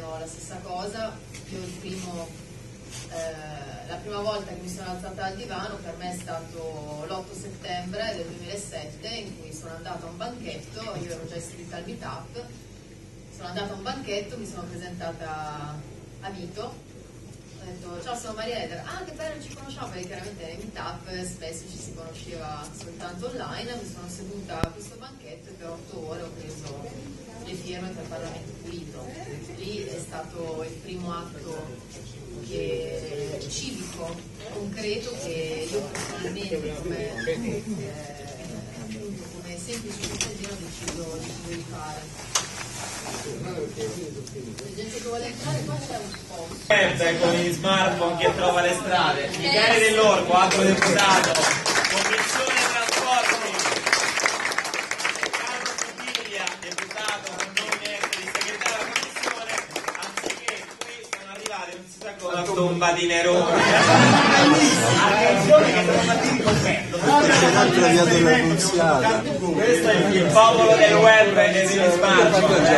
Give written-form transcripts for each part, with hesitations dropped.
la stessa cosa. Io la prima volta che mi sono alzata dal divano per me è stato l'8 settembre del 2007, in cui sono andata a un banchetto, io ero già iscritta al Meetup, sono andata a un banchetto, mi sono presentata a Vito, ho detto ciao, sono Maria Eder. Ah, che bello, ci conosciamo, perché chiaramente nei Meetup spesso ci si conosceva soltanto online. Mi sono seduta a questo banchetto e per 8 ore ho preso le firme per Parlamento Pulito. Lì è stato il primo atto civico, concreto, che io personalmente come semplice cittadino decido di fare. La gente che vuole entrare, qua c'è un po'. Con gli smartphone che trova le strade. Michele Dell'Orco, altro deputato, Commissione Trasporti. Carlo Sicilia, deputato con nome di segretario della Commissione. Anziché qui sono arrivati, non si sa come, a tomba di Nerone. Attenzione che sono partiti con me. Questo è il popolo del web e dei smartphone.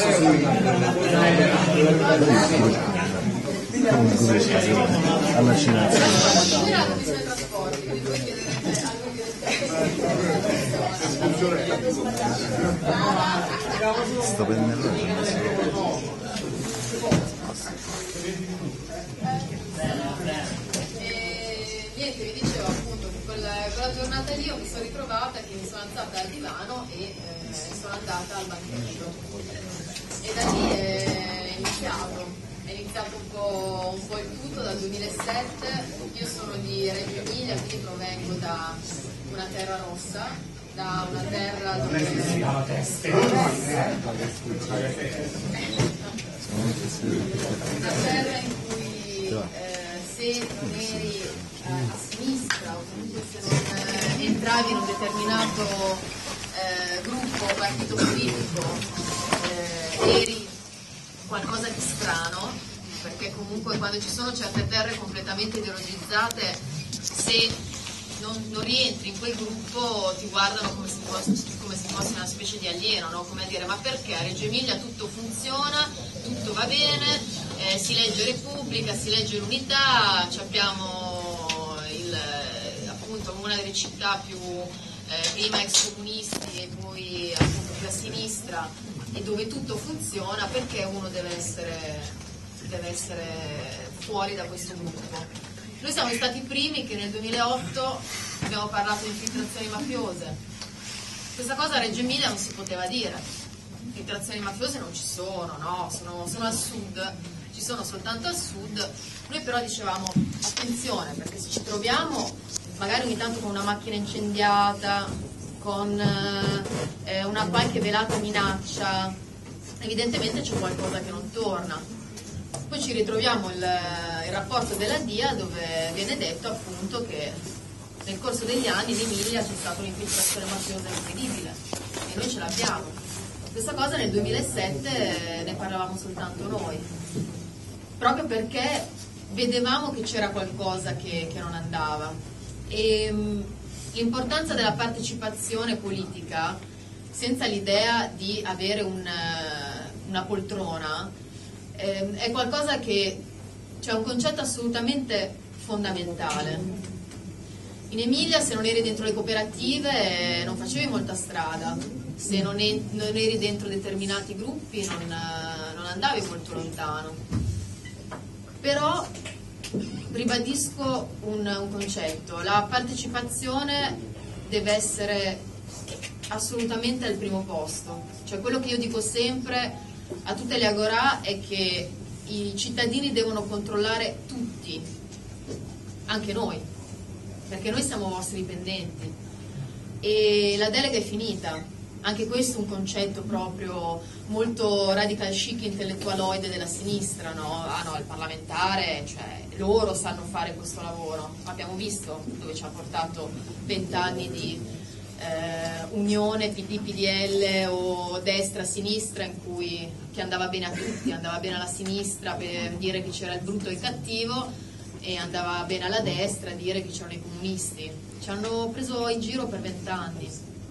Alla Cina sto prendendo niente, vi dicevo appunto che quella giornata lì io mi sono ritrovata che mi sono alzata dal divano e sono andata al banchetto, e da lì è iniziato un po' il tutto. Dal 2007 io sono di Reggio Emilia, quindi provengo da una terra rossa, da una terra dove una terra in cui se non eri a sinistra o comunque se non entravi in un determinato gruppo o partito politico eri qualcosa di strano, perché comunque quando ci sono certe terre completamente ideologizzate, se non rientri in quel gruppo ti guardano come se fossi una specie di alieno, no? Come a dire, ma perché a Reggio Emilia tutto funziona, tutto va bene, si legge Repubblica, si legge l'Unità, abbiamo appunto una delle città più prima ex comunisti e poi appunto più a sinistra, e dove tutto funziona, perché uno deve essere fuori da questo gruppo. Noi siamo stati i primi che nel 2008 abbiamo parlato di infiltrazioni mafiose. Questa cosa a Reggio Emilia non si poteva dire. Infiltrazioni mafiose non ci sono, no? Sono al sud, ci sono soltanto al sud. Noi però dicevamo attenzione, perché se ci troviamo magari ogni tanto con una macchina incendiata, con una qualche velata minaccia, evidentemente c'è qualcosa che non torna. Poi ci ritroviamo il rapporto della DIA, dove viene detto appunto che nel corso degli anni in Emilia c'è stata un'infiltrazione mafiosa incredibile, e noi ce l'abbiamo. Questa cosa nel 2007 ne parlavamo soltanto noi, proprio perché vedevamo che c'era qualcosa che non andava. E l'importanza della partecipazione politica, senza l'idea di avere una poltrona, è qualcosa che c'è un concetto assolutamente fondamentale. In Emilia, se non eri dentro le cooperative non facevi molta strada, se non eri dentro determinati gruppi non andavi molto lontano. Però ribadisco un concetto: la partecipazione deve essere assolutamente al primo posto. Cioè, quello che io dico sempre a tutte le agorà è che i cittadini devono controllare tutti, anche noi, perché noi siamo vostri dipendenti, e la delega è finita. Anche questo è un concetto proprio molto radical chic, intellettualoide della sinistra, no? Ah no, il parlamentare, cioè loro sanno fare questo lavoro. Abbiamo visto dove ci ha portato 20 anni di unione PD-PDL o destra-sinistra, che andava bene a tutti, andava bene alla sinistra per dire che c'era il brutto e il cattivo, e andava bene alla destra a dire che c'erano i comunisti. Ci hanno preso in giro per 20 anni.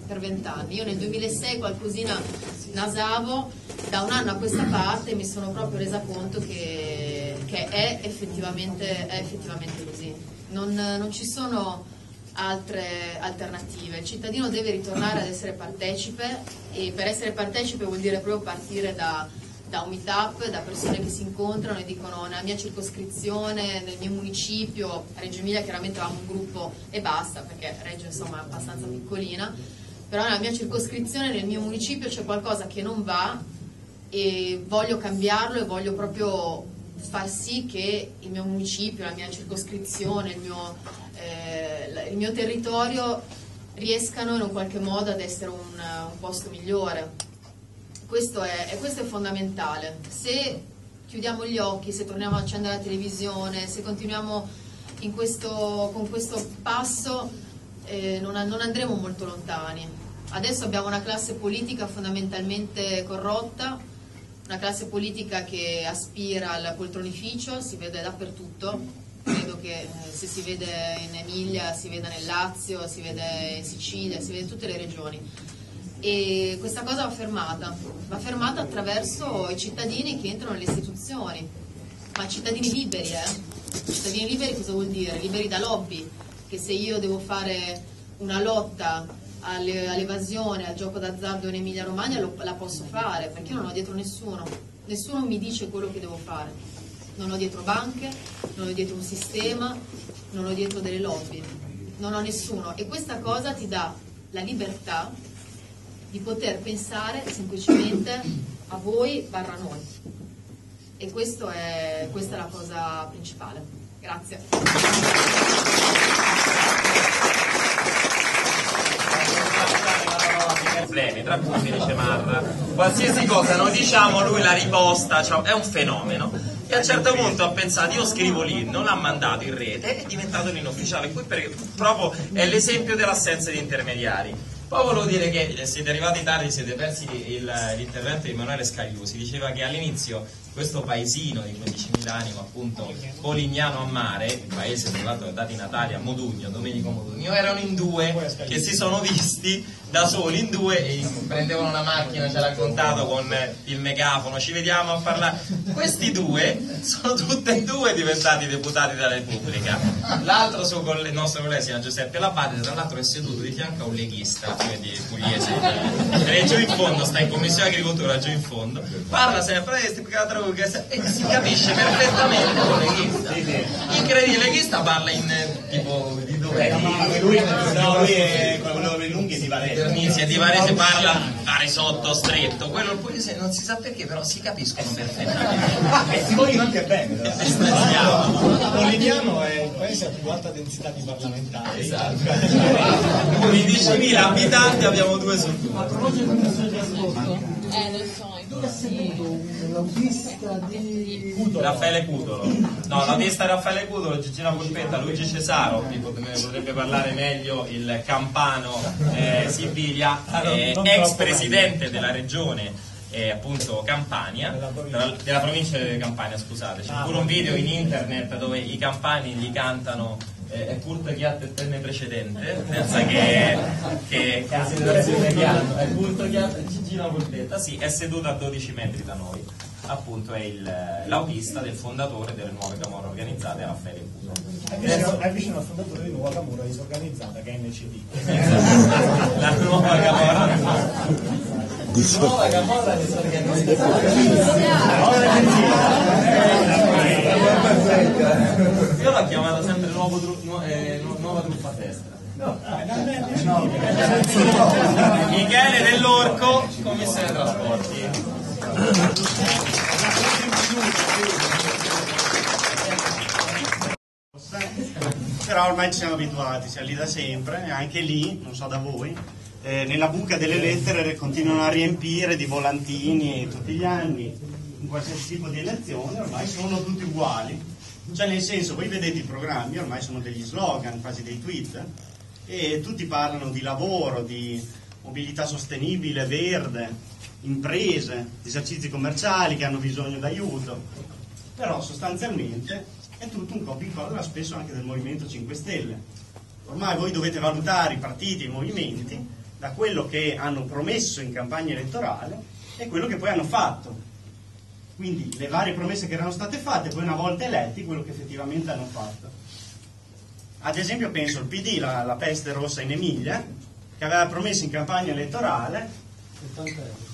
per 20 anni. Io nel 2006 qualcosina nasavo, da un anno a questa parte mi sono proprio resa conto che è effettivamente così. Non ci sono altre alternative. Il cittadino deve ritornare ad essere partecipe, e per essere partecipe vuol dire proprio partire da un meetup, da persone che si incontrano e dicono: nella mia circoscrizione, nel mio municipio, a Reggio Emilia chiaramente avevamo un gruppo e basta, perché Reggio insomma è abbastanza piccolina, però nella mia circoscrizione, nel mio municipio c'è qualcosa che non va e voglio cambiarlo, e voglio proprio far sì che il mio municipio, la mia circoscrizione, il mio territorio riescano in un qualche modo ad essere un posto migliore. Questo è fondamentale. Se chiudiamo gli occhi, se torniamo a accendere la televisione, se continuiamo con questo passo, non andremo molto lontani. Adesso abbiamo una classe politica fondamentalmente corrotta, una classe politica che aspira al poltronificio, si vede dappertutto. Credo che se si vede in Emilia, si veda nel Lazio, si vede in Sicilia, si vede in tutte le regioni. E questa cosa va fermata attraverso i cittadini che entrano nelle istituzioni, ma cittadini liberi, Cittadini liberi cosa vuol dire? Liberi da lobby, che se io devo fare una lotta all'evasione, al gioco d'azzardo in Emilia Romagna la posso fare, perché io non ho dietro nessuno mi dice quello che devo fare, non ho dietro banche, non ho dietro un sistema, non ho dietro delle lobby, non ho nessuno, e questa cosa ti dà la libertà di poter pensare semplicemente a voi / noi, e questa è la cosa principale. Grazie. Problemi, tra cui dice Marra, qualsiasi cosa noi diciamo lui la riposta, cioè, è un fenomeno, e a un certo punto ha pensato: io scrivo l'inno, l'ha mandato in rete, è diventato l'inno ufficiale, qui perché proprio è l'esempio dell'assenza di intermediari. Poi volevo dire che siete arrivati tardi, siete persi l'intervento di Emanuele Scagliusi. Diceva che all'inizio questo paesino di 15.000 anime, appunto Polignano a Mare, il paese tra l'altro è dato i natali a Modugno, Domenico Modugno, erano in due, che si sono visti da soli in due e prendevano una macchina, ci ha raccontato, con il megafono: ci vediamo a parlare. Questi due sono tutti e due diventati deputati della Repubblica. L'altro il nostro collega si chiama Giuseppe Labate, tra l'altro è seduto di fianco a un leghista, quindi pugliese, è giù in fondo, sta in commissione agricoltura giù in fondo, parla sempre e si capisce perfettamente con il leghista. Incredibile, il leghista parla in tipo di dove? Lui è quello dei lunghi di Varese. Di Varese parla a risotto stretto, quello il pugliese non si sa perché, però si capiscono perfettamente. E si vogliono anche bene. Polignano è il paese a più alta densità di parlamentari. Esatto. Con 10.000 abitanti abbiamo 2 su 2. A proposito di messaggio ascolto, lo so, dove ha seduto l'autista di Raffaele Cutolo. No, l'autista Raffaele Cutolo, Gigina Polpetta, Luigi Cesaro, ne potrebbe parlare meglio il campano Sibilia, ex presidente della regione appunto Campania, della provincia di Campania, scusate. C'è pure un video in internet dove i campani gli cantano è purta chiatta e tenne precedente, pensa che considerazione che hanno, è purta chiatta e Gigina Polpetta, sì, è seduta a 12 metri da noi, appunto è l'autista del fondatore delle Nuove Camorre Organizzate, Raffaele Cutolo. È vicino al fondatore di Nuova Camorra Disorganizzata, che è NCD. La Nuova Camorra Nuova Camorra Disorganizzata. Io l'ho chiamata sempre nuova truppa destra. Michele Dell'Orco, commissione trasporti. Però ormai ci siamo abituati, siamo lì da sempre, e anche lì, non so da voi, nella buca delle lettere continuano a riempire di volantini tutti gli anni, in qualsiasi tipo di elezione, ormai sono tutti uguali. Cioè, nel senso, voi vedete i programmi, ormai sono degli slogan, quasi dei tweet, e tutti parlano di lavoro, di mobilità sostenibile, verde, imprese, esercizi commerciali che hanno bisogno d'aiuto, però sostanzialmente è tutto un copia e incolla, spesso anche del Movimento 5 Stelle. Ormai voi dovete valutare i partiti e i movimenti da quello che hanno promesso in campagna elettorale e quello che poi hanno fatto. Quindi le varie promesse che erano state fatte, poi una volta eletti, quello che effettivamente hanno fatto. Ad esempio penso al PD, la peste rossa in Emilia, che aveva promesso in campagna elettorale 70 euro.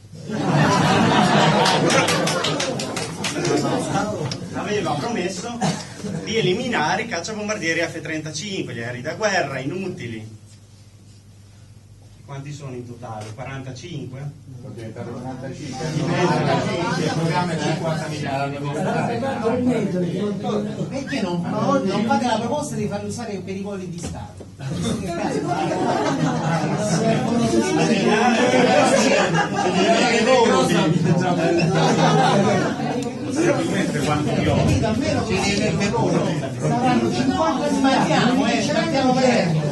aveva promesso di eliminare i cacciabombardieri F-35, gli aerei da guerra inutili. Quanti sono in totale? 45? Sono diventato 45. Il programma è 50 miliardi. Perché non fate la proposta di farli usare per i voli di Stato? Quanto io saranno 50 sbagliamo, sbagliamo per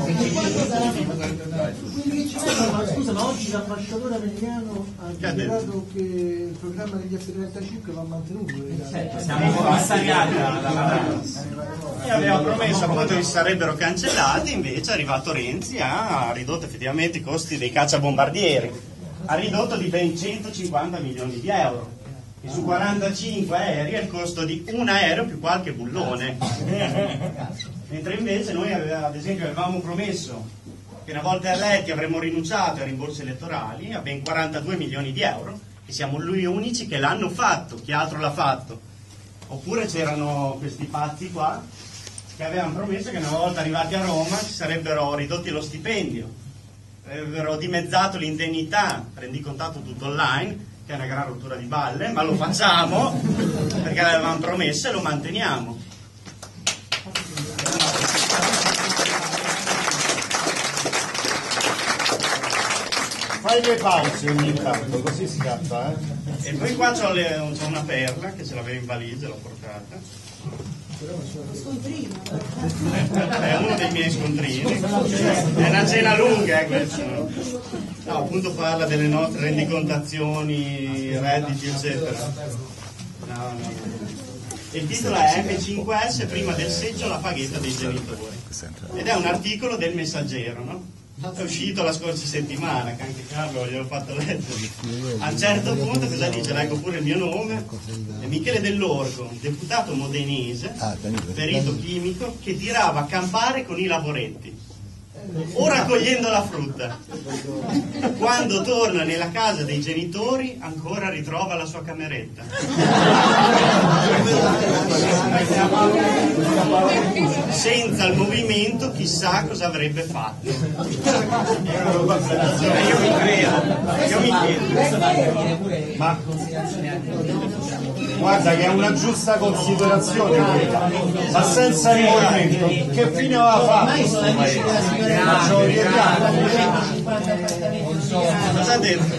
Scusa, ma oggi l'ambasciatore americano ha dichiarato che il programma degli F-35 va mantenuto. Siamo commissariati E aveva promesso appunto che sarebbero cancellati, invece è arrivato Renzi, ha ridotto effettivamente i costi dei cacciabombardieri, ha ridotto di ben 150 milioni di euro. E su 45 aerei è il costo di un aereo più qualche bullone. Mentre invece noi ad esempio avevamo promesso che una volta eletti avremmo rinunciato ai rimborsi elettorali a ben 42 milioni di euro e siamo gli unici che l'hanno fatto, chi altro l'ha fatto? Oppure c'erano questi pazzi qua che avevano promesso che una volta arrivati a Roma ci sarebbero ridotti lo stipendio, avrebbero dimezzato l'indennità, rendicontato tutto online, che è una gran rottura di balle, ma lo facciamo perché l'avevamo promesso e lo manteniamo. fai le pause ogni tanto, così scappa, E poi qua c'ho una perla che ce l'avevo in valigia, l'ho portata. È uno dei miei scontrini. È una cena lunga, questo. No, appunto parla delle nostre rendicontazioni, redditi, eccetera. No. Il titolo è M5S, prima del seggio la paghetta dei genitori. Ed è un articolo del Messaggero, no? È uscito la scorsa settimana, che anche Carlo gliel'ho fatto leggere. A un certo punto cosa dice? Leggo pure il mio nome. È Michele Dell'Orco, deputato modenese, perito chimico, che tirava a campare con i lavoretti o raccogliendo la frutta. Quando torna nella casa dei genitori ancora ritrova la sua cameretta. Senza il movimento chissà cosa avrebbe fatto. Io mi chiedo. Ma guarda che è una giusta considerazione quella, ma senza il movimento che fine aveva fatto questo paese? Cosa ha detto?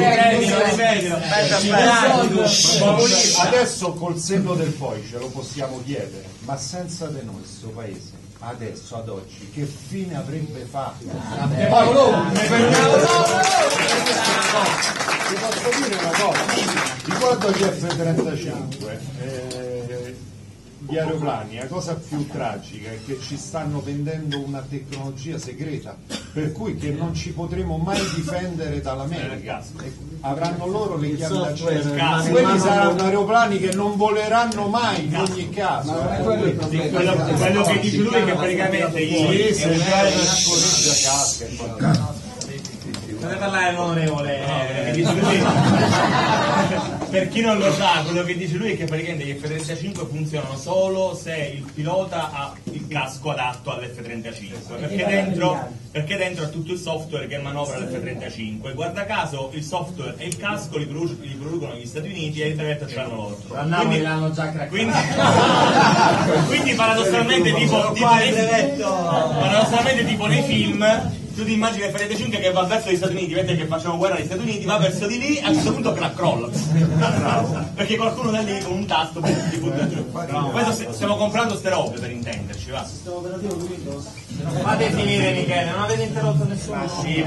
Adesso col senno del poi ce lo possiamo chiedere, ma senza di noi questo paese adesso ad oggi che fine avrebbe fatto? Ti posso dire una cosa, riguardo gli F-35, gli aeroplani, la cosa più tragica è che ci stanno vendendo una tecnologia segreta, per cui che non ci potremo mai difendere dall'America. Avranno loro le chiavi d'accesso. Quelli saranno aeroplani che non voleranno mai in ogni caso. Quello che dice lui è che praticamente potete parlare l'onorevole per chi non lo sa, quello che dice lui è che praticamente gli F-35 funzionano solo se il pilota ha il casco adatto all'F-35 perché dentro ha tutto il software che manovra l'F-35. Guarda caso il software e il casco li producono gli Stati Uniti e il brevetto ce l'hanno loro, quindi paradossalmente tipo nei film tu ti immagini il F-35 che va verso gli Stati Uniti, vedi che facciamo guerra agli Stati Uniti, va verso di lì e a un certo punto crolla perché qualcuno da lì con un tasto ti butta giù. Questo stiamo comprando ste robe, per intenderci, va. Sistema operativo di Windows. Fate finire, Michele, non avete interrotto nessuno. Che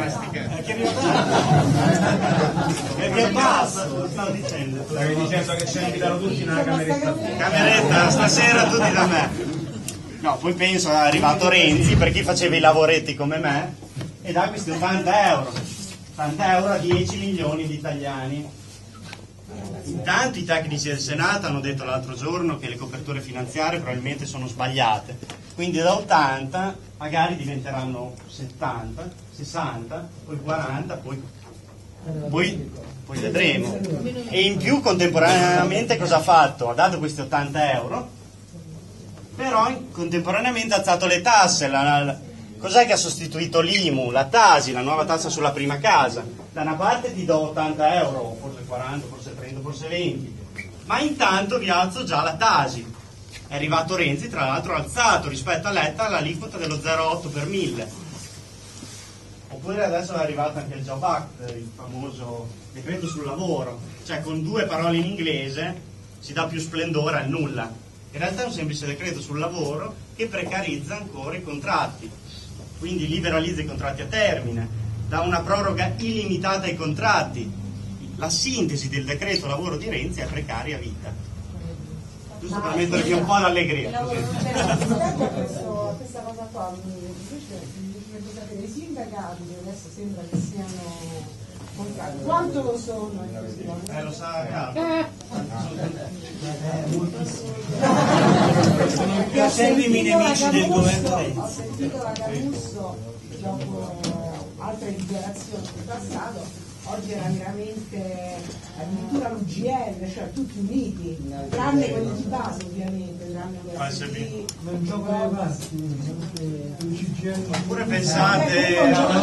basta, lo stavo dicendo. Stavi dicendo che ci invitano tutti in una Cameretta, stasera tutti da me. No, poi penso è arrivato Renzi, per chi faceva i lavoretti come me, e dà questi 80 euro. 80 euro a 10 milioni di italiani. Intanto i tecnici del Senato hanno detto l'altro giorno che le coperture finanziarie probabilmente sono sbagliate, quindi da 80 magari diventeranno 70, 60, poi 40, poi vedremo. E in più contemporaneamente cosa ha fatto? Ha dato questi 80 euro, però contemporaneamente ha alzato le tasse. Cos'è che ha sostituito l'IMU? La TASI, la nuova tassa sulla prima casa. Da una parte ti do 80 euro, forse 40, forse 30, forse 20, ma intanto vi alzo già la TASI. È arrivato Renzi, tra l'altro ha alzato rispetto a Letta l'aliquota dello 0,8 per 1000. Oppure adesso è arrivato anche il Job Act, il famoso decreto sul lavoro, cioè con due parole in inglese si dà più splendore al nulla. In realtà è un semplice decreto sul lavoro che precarizza ancora i contratti, quindi liberalizza i contratti a termine, dà una proroga illimitata ai contratti. La sintesi del decreto lavoro di Renzi è precaria vita. Giusto per mettervi un po' d'allegria. Rispetto a questa cosa qua, mi piacerebbe sapere i sindacati, che adesso sembra che siano contrari, quanto lo sono in questione? Lo sa Sono sempre i nemici del governo Renzi. Ho sentito la Camusso dopo altre dichiarazioni del passato. Oggi era veramente addirittura l'UGL, cioè tutti uniti, tranne quelli di base ovviamente, tranne quelli non gioco delle parti, oppure pensate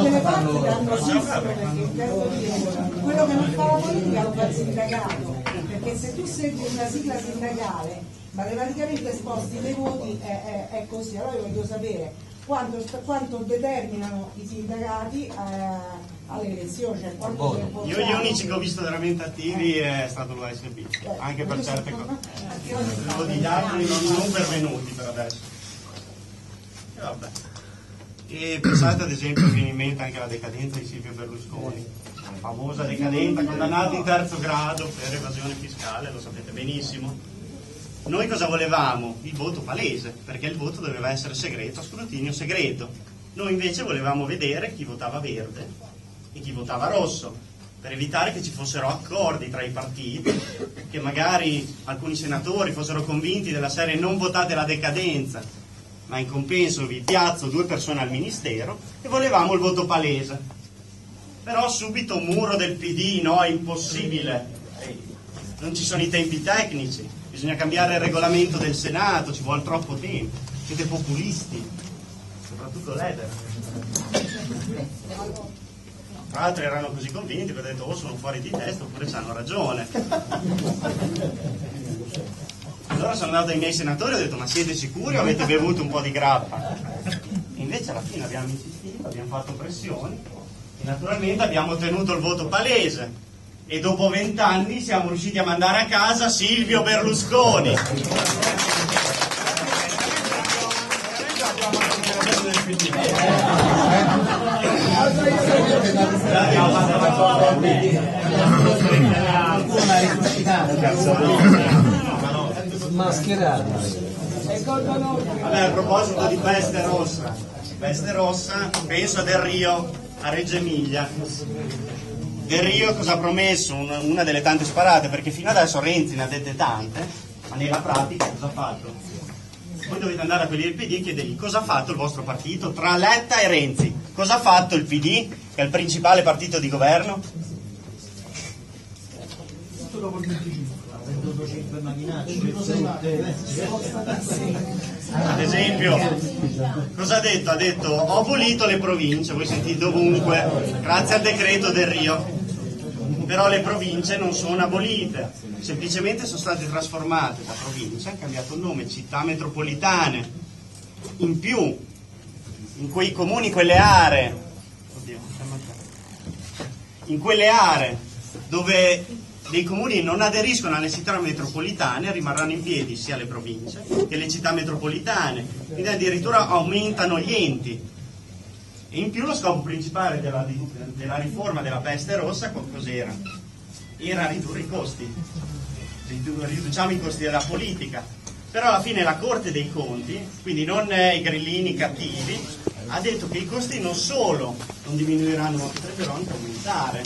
quello che non fa la politica lo fa il sindacato, perché se tu segui una sigla sindacale matematicamente sposti dei voti è così. Allora io voglio sapere quanto determinano i sindacati alle elezioni, cioè quanto io gli unici che ho visto veramente attivi è stato l'USB, anche per certe cose. Gli altri non pervenuti per adesso. E vabbè. E pensate ad esempio, mi viene in mente anche la decadenza di Silvio Berlusconi, la famosa decadenza, condannato in terzo grado per evasione fiscale, lo sapete benissimo. Noi cosa volevamo? Il voto palese, perché il voto doveva essere segreto, a scrutinio segreto. Noi invece volevamo vedere chi votava verde e chi votava rosso, per evitare che ci fossero accordi tra i partiti, che magari alcuni senatori fossero convinti della serie non votate la decadenza, ma in compenso vi piazzo 2 persone al ministero, e volevamo il voto palese. Però subito un muro del PD, no, è impossibile, non ci sono i tempi tecnici, bisogna cambiare il regolamento del Senato, ci vuole troppo tempo, siete populisti, soprattutto l'Eder. Tra l'altro erano così convinti che ho detto sono fuori di testa oppure hanno ragione. Allora sono andato ai miei senatori e ho detto ma siete sicuri o avete bevuto un po' di grappa? E invece alla fine abbiamo insistito, abbiamo fatto pressioni e naturalmente abbiamo ottenuto il voto palese e dopo 20 anni siamo riusciti a mandare a casa Silvio Berlusconi. Mascherata. Vabbè, a proposito di peste rossa, penso a Del Rio a Reggio Emilia. Del Rio cosa ha promesso? Una delle tante sparate, perché fino adesso Renzi ne ha dette tante, ma nella pratica cosa ha fatto? Voi dovete andare a quelli del PD e chiedergli cosa ha fatto il vostro partito tra Letta e Renzi. Cosa ha fatto il PD, che è il principale partito di governo? Tutto dopo il 25, ha venduto 5 macchinacce, Ad esempio, cosa ha detto? Ha detto ho abolito le province, voi sentite ovunque, grazie al decreto Del Rio. Però le province non sono abolite, semplicemente sono state trasformate da province, hanno cambiato il nome, città metropolitane. In più, in quei comuni, in quelle aree dove dei comuni non aderiscono alle città metropolitane rimarranno in piedi sia le province che le città metropolitane, quindi addirittura aumentano gli enti. E in più lo scopo principale della riforma della peste rossa cos'era? Era ridurre i costi. Riduciamo i costi della politica. Però alla fine la Corte dei Conti, quindi non i grillini cattivi, ha detto che i costi non solo non diminuiranno, ma potrebbero anche aumentare.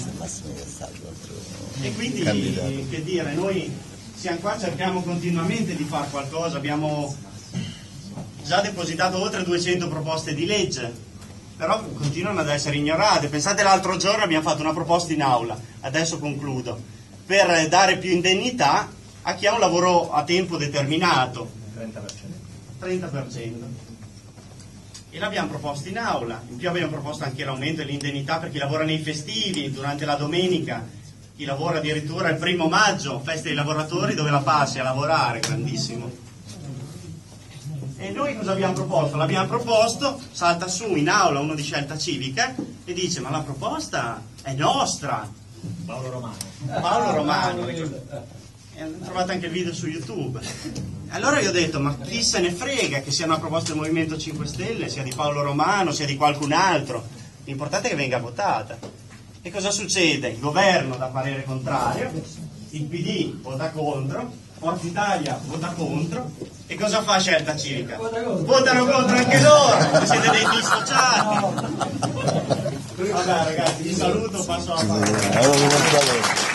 E quindi, che dire, noi siamo qua, cerchiamo continuamente di fare qualcosa, abbiamo già depositato oltre 200 proposte di legge, però continuano ad essere ignorate. Pensate, l'altro giorno abbiamo fatto una proposta in aula, adesso concludo, per dare più indennità a chi ha un lavoro a tempo determinato. 30%. E l'abbiamo proposto in aula. In più abbiamo proposto anche l'aumento dell'indennità per chi lavora nei festivi, durante la domenica, chi lavora addirittura il 1° maggio, festa dei lavoratori, dove la passi a lavorare, grandissimo. E noi cosa abbiamo proposto? L'abbiamo proposto, salta su in aula uno di Scelta Civica e dice: ma la proposta è nostra. Paolo Romano. Paolo Romano. Trovate anche il video su YouTube. Allora io ho detto: ma chi se ne frega che sia una proposta del Movimento 5 Stelle, sia di Paolo Romano, sia di qualcun altro, l'importante è che venga votata. E cosa succede? Il governo dà parere contrario, il PD vota contro, Forza Italia vota contro, e cosa fa Scelta Civica? Votano contro anche loro, siete dei dissociati. Vabbè ragazzi, vi saluto, passo alla parola.